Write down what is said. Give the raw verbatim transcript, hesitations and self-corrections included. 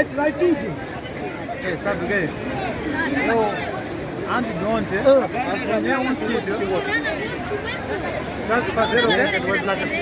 Right, right, Tete. Eh, sabe o quê? Eu, antes de ontem, apanhei um sítio. Para fazer o quê?